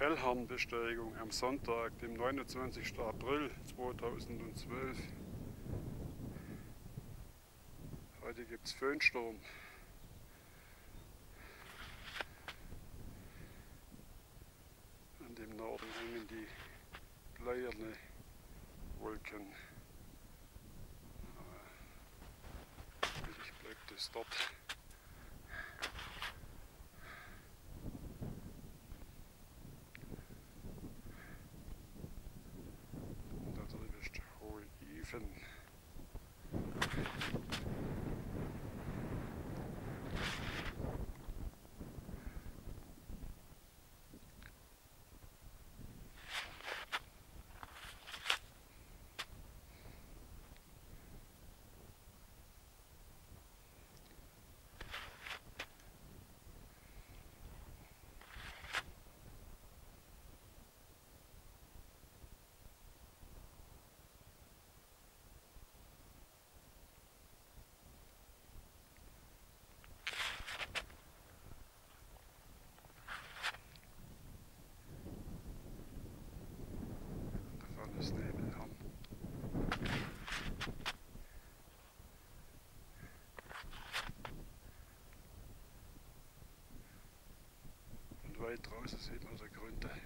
Fellhornbesteigung am Sonntag, dem 29. April 2012. Heute gibt es Föhnsturm. Und im Norden hängen die bleierne Wolken. Hoffentlich bleibt es dort. Und da drüben ist der hohe Iven. Das Nebelhorn. Und weit draußen sieht man der Gründe.